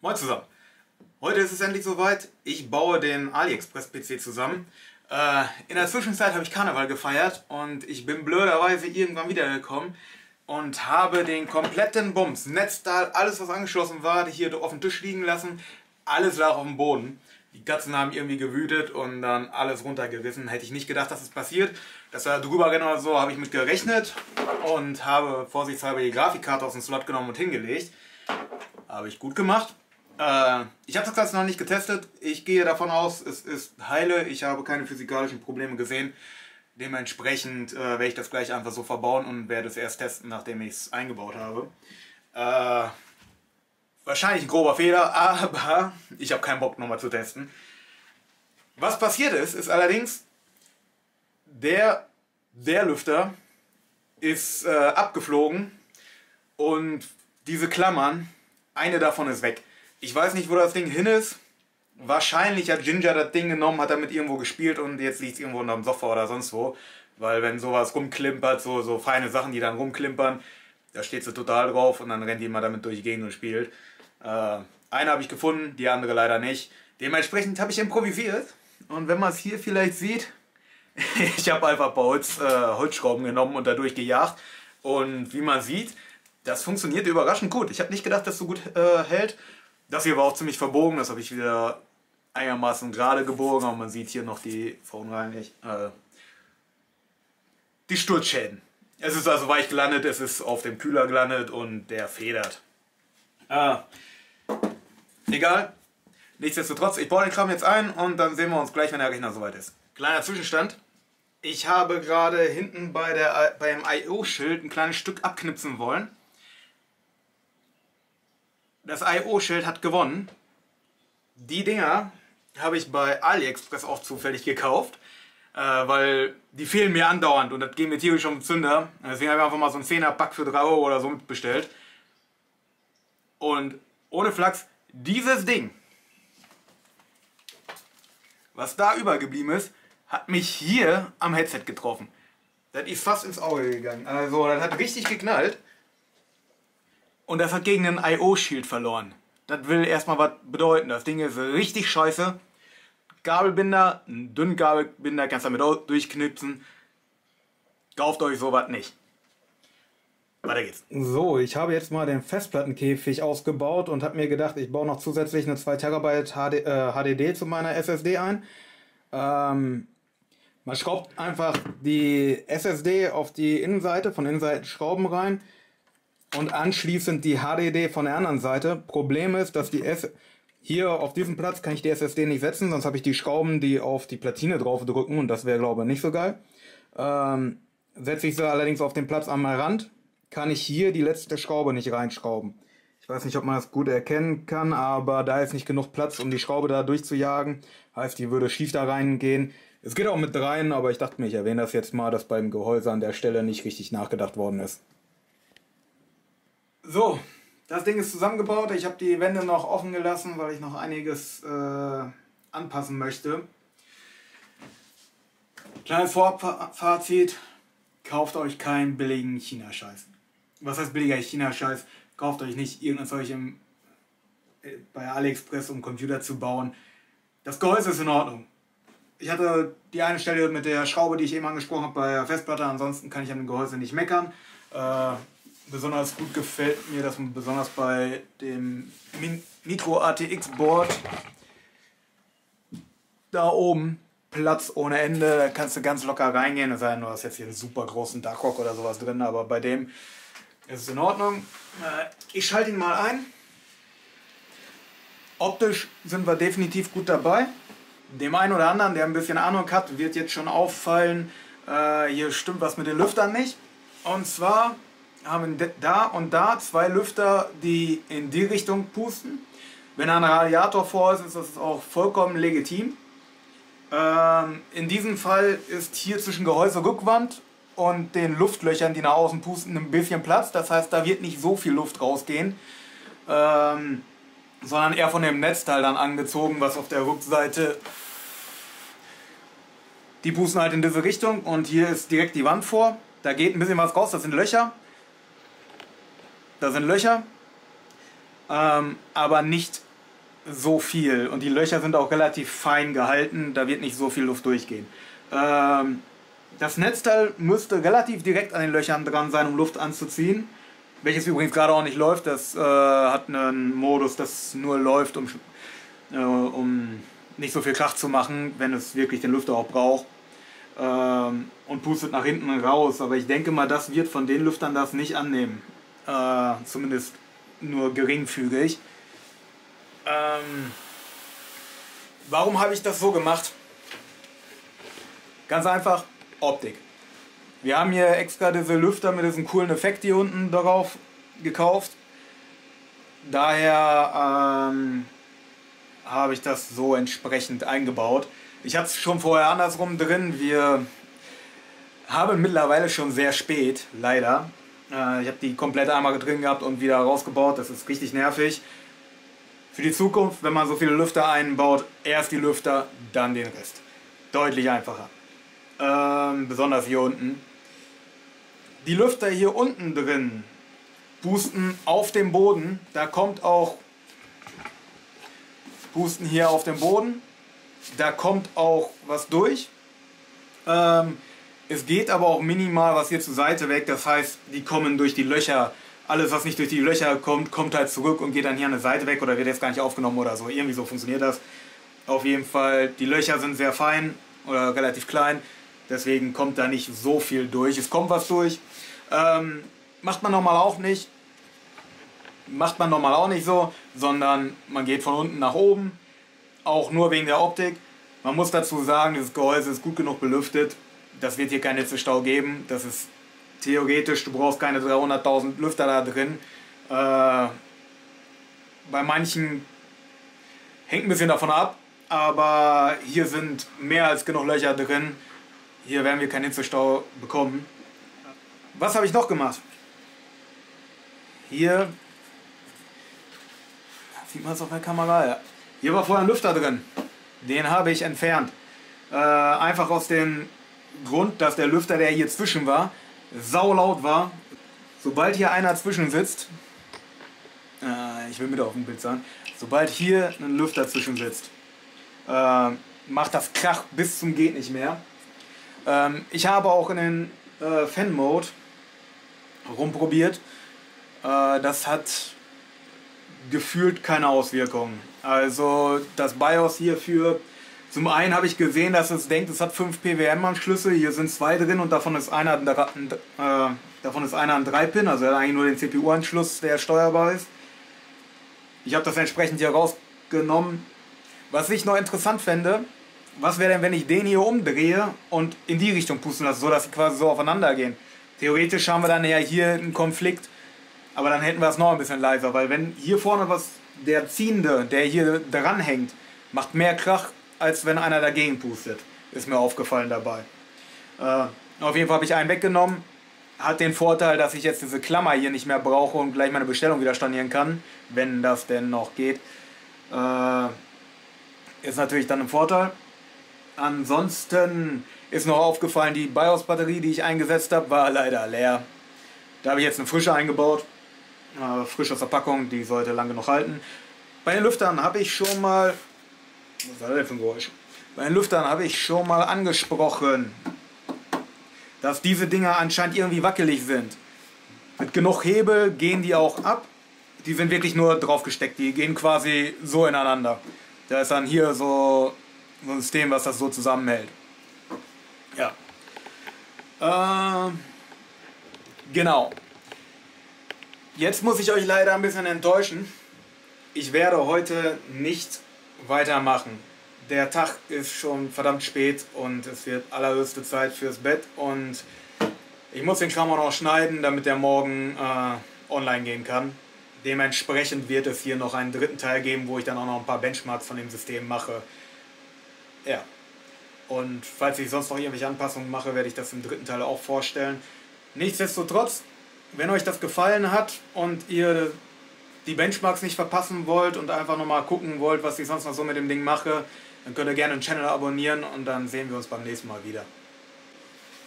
Moin zusammen. Heute ist es endlich soweit. Ich baue den AliExpress-PC zusammen. In der Zwischenzeit habe ich Karneval gefeiert und ich bin blöderweise irgendwann wiedergekommen und habe den kompletten Bums, Netzteil, alles was angeschlossen war, hier auf dem Tisch liegen lassen. Alles lag auf dem Boden. Die Katzen haben irgendwie gewütet und dann alles runtergerissen. Hätte ich nicht gedacht, dass es passiert. Dass er drüber rennt oder so, habe ich mit gerechnet und habe vorsichtshalber die Grafikkarte aus dem Slot genommen und hingelegt. Habe ich gut gemacht. Ich habe das Ganze noch nicht getestet. Ich gehe davon aus, es ist heile. Ich habe keine physikalischen Probleme gesehen. Dementsprechend werde ich das gleich einfach so verbauen und werde es erst testen, nachdem ich es eingebaut habe. Wahrscheinlich ein grober Fehler, aber ich habe keinen Bock nochmal zu testen. Was passiert ist, ist allerdings, der Lüfter ist abgeflogen und diese Klammern, eine davon ist weg. Ich weiß nicht, wo das Ding hin ist. Wahrscheinlich hat Ginger das Ding genommen, hat damit irgendwo gespielt und jetzt liegt es irgendwo unter dem Sofa oder sonst wo. Weil wenn sowas rumklimpert, so feine Sachen, die dann rumklimpern, da steht sie total drauf und dann rennt die mal damit durch die Gegend und spielt. Eine habe ich gefunden, die andere leider nicht. Dementsprechend habe ich improvisiert. Und wenn man es hier vielleicht sieht, ich habe einfach ein paar Holzschrauben genommen und dadurch gejagt. Und wie man sieht, das funktioniert überraschend gut. Ich habe nicht gedacht, dass es so gut hält. Das hier war auch ziemlich verbogen, das habe ich wieder einigermaßen gerade gebogen, aber man sieht hier noch die verunreinigt, die Sturzschäden. Es ist also weich gelandet, es ist auf dem Kühler gelandet und der federt. Egal, nichtsdestotrotz, ich baue den Kram jetzt ein und dann sehen wir uns gleich, wenn der Rechner soweit ist. Kleiner Zwischenstand. Ich habe gerade hinten beim I/O-Schild ein kleines Stück abknipsen wollen. Das I/O-Schild hat gewonnen. Die Dinger habe ich bei AliExpress auch zufällig gekauft, weil die fehlen mir andauernd und das geht mir tierisch um den Zünder. Deswegen habe ich einfach mal so einen 10er-Pack für 3 € oder so mitbestellt. Und ohne Flachs, dieses Ding, was da übergeblieben ist, hat mich hier am Headset getroffen. Das ist fast ins Auge gegangen. Also das hat richtig geknallt. Und das hat gegen den I/O-Shield verloren. Das will erstmal was bedeuten. Das Ding ist richtig scheiße. Gabelbinder, einen dünnen Gabelbinder, kannst du damit auch durchknipsen. Kauft euch sowas nicht. Weiter geht's. So, ich habe jetzt mal den Festplattenkäfig ausgebaut und habe mir gedacht, ich baue noch zusätzlich eine 2 TB HDD zu meiner SSD ein. Man schraubt einfach die SSD auf die Innenseite, von Innenseiten Schrauben rein. Und anschließend die HDD von der anderen Seite. Problem ist, dass hier auf diesem Platz kann ich die SSD nicht setzen, sonst habe ich die Schrauben, die auf die Platine drauf drücken und das wäre, glaube ich, nicht so geil. Setze ich sie allerdings auf den Platz am Rand, kann ich hier die letzte Schraube nicht reinschrauben. Ich weiß nicht, ob man das gut erkennen kann, aber da ist nicht genug Platz, um die Schraube da durchzujagen. Heißt, die würde schief da reingehen. Es geht auch mit 3, aber ich dachte mir, ich erwähne das jetzt mal, dass beim Gehäuse an der Stelle nicht richtig nachgedacht worden ist. So, das Ding ist zusammengebaut. Ich habe die Wände noch offen gelassen, weil ich noch einiges anpassen möchte. Kleines Vorfazit: Kauft euch keinen billigen China-Scheiß. Was heißt billiger China-Scheiß? Kauft euch nicht irgendein Zeug bei AliExpress, um Computer zu bauen. Das Gehäuse ist in Ordnung. Ich hatte die eine Stelle mit der Schraube, die ich eben angesprochen habe, bei der Festplatte. Ansonsten kann ich an dem Gehäuse nicht meckern. Besonders gut gefällt mir das besonders bei dem Micro ATX Board. Da oben Platz ohne Ende, da kannst du ganz locker reingehen. Es sei denn, du hast jetzt hier einen super großen Darkrock oder sowas drin, aber bei dem ist es in Ordnung. Ich schalte ihn mal ein. Optisch sind wir definitiv gut dabei. Dem einen oder anderen, der ein bisschen Ahnung hat, wird jetzt schon auffallen, hier stimmt was mit den Lüftern nicht. Und zwar haben da und da 2 Lüfter, die in die Richtung pusten. Wenn ein Radiator vor ist, ist das auch vollkommen legitim. In diesem Fall ist hier zwischen Gehäuse-Rückwand und den Luftlöchern, die nach außen pusten, ein bisschen Platz. Das heißt, da wird nicht so viel Luft rausgehen, sondern eher von dem Netzteil dann angezogen, was auf der Rückseite, die pusten halt in diese Richtung und hier ist direkt die Wand vor. Da geht ein bisschen was raus, das sind Löcher. Da sind Löcher, aber nicht so viel und die Löcher sind auch relativ fein gehalten, da wird nicht so viel Luft durchgehen. Das Netzteil müsste relativ direkt an den Löchern dran sein, um Luft anzuziehen, welches übrigens gerade auch nicht läuft. Das hat einen Modus, das nur läuft, um nicht so viel Krach zu machen, wenn es wirklich den Lüfter auch braucht, und pustet nach hinten raus. Aber ich denke mal, das wird von den Lüftern das nicht annehmen, zumindest nur geringfügig. Warum habe ich das so gemacht? Ganz einfach, Optik. Wir haben hier extra diese Lüfter mit diesem coolen Effekt hier unten darauf gekauft. Daher habe ich das so entsprechend eingebaut. Ich hatte es schon vorher andersrum drin. Wir haben mittlerweile schon sehr spät, leider. Ich habe die komplett einmal drin gehabt und wieder rausgebaut. Das ist richtig nervig. Für die Zukunft, wenn man so viele Lüfter einbaut, erst die Lüfter, dann den Rest. Deutlich einfacher. Besonders hier unten. Die Lüfter hier unten drin pusten auf dem Boden. Da kommt auch Pusten hier auf dem Boden. Da kommt auch was durch. Es geht aber auch minimal was hier zur Seite weg. Das heißt, die kommen durch die Löcher. Alles, was nicht durch die Löcher kommt, kommt halt zurück und geht dann hier an der Seite weg oder wird jetzt gar nicht aufgenommen oder so. Irgendwie so funktioniert das. Auf jeden Fall, die Löcher sind sehr fein oder relativ klein. Deswegen kommt da nicht so viel durch. Es kommt was durch. Macht man normal auch nicht. Macht man normal auch nicht so, sondern man geht von unten nach oben. Auch nur wegen der Optik. Man muss dazu sagen, dieses Gehäuse ist gut genug belüftet. Das wird hier keinen Hitzestau geben. Das ist theoretisch, du brauchst keine 300.000 Lüfter da drin. Bei manchen hängt ein bisschen davon ab, aber hier sind mehr als genug Löcher drin. Hier werden wir keinen Hitzestau bekommen. Was habe ich noch gemacht? Hier sieht man es auf der Kamera. Ja. Hier war vorher ein Lüfter drin. Den habe ich entfernt. Einfach aus dem Grund, dass der Lüfter, der hier zwischen war, saulaut war. Sobald hier einer zwischen sitzt, ich will mit auf dem Bild sein, sobald hier ein Lüfter zwischen sitzt, macht das Krach bis zum geht nicht mehr. Ich habe auch in den Fan-Mode rumprobiert. Das hat gefühlt keine Auswirkungen. Also das BIOS hierfür, zum einen habe ich gesehen, dass es denkt, es hat 5 PWM-Anschlüsse, hier sind 2 drin und davon ist einer ein 3-Pin, also er hat eigentlich nur den CPU-Anschluss, der steuerbar ist. Ich habe das entsprechend hier rausgenommen. Was ich noch interessant fände, was wäre denn, wenn ich den hier umdrehe und in die Richtung pusten lasse, so dass sie quasi so aufeinander gehen. Theoretisch haben wir dann ja hier einen Konflikt, aber dann hätten wir es noch ein bisschen leiser, weil wenn hier vorne der Ziehende, der hier dran hängt, macht mehr Krach, als wenn einer dagegen pustet. Ist mir aufgefallen dabei. Auf jeden Fall habe ich einen weggenommen. Hat den Vorteil, dass ich jetzt diese Klammer hier nicht mehr brauche und gleich meine Bestellung wieder stornieren kann, wenn das denn noch geht. Ist natürlich dann ein Vorteil. Ansonsten ist noch aufgefallen, die BIOS-Batterie, die ich eingesetzt habe, war leider leer. Da habe ich jetzt eine frische eingebaut. Frisch aus der Packung, die sollte lange genug halten. Bei den Lüftern habe ich schon mal... Was war das denn für ein Geräusch? Bei den Lüftern habe ich schon mal angesprochen, dass diese Dinger anscheinend irgendwie wackelig sind. Mit genug Hebel gehen die auch ab. Die sind wirklich nur drauf gesteckt. Die gehen quasi so ineinander. Da ist dann hier so ein System, was das so zusammenhält. Ja. Genau. Jetzt muss ich euch leider ein bisschen enttäuschen. Ich werde heute nicht weitermachen. Der Tag ist schon verdammt spät und es wird allerhöchste Zeit fürs Bett und ich muss den Kram auch noch schneiden, damit der morgen online gehen kann. Dementsprechend wird es hier noch einen dritten Teil geben, wo ich dann auch noch ein paar Benchmarks von dem System mache. Ja. Und falls ich sonst noch irgendwelche Anpassungen mache, werde ich das im dritten Teil auch vorstellen. Nichtsdestotrotz, wenn euch das gefallen hat und ihr die Benchmarks nicht verpassen wollt und einfach nochmal gucken wollt, was ich sonst noch so mit dem Ding mache, dann könnt ihr gerne den Channel abonnieren und dann sehen wir uns beim nächsten Mal wieder.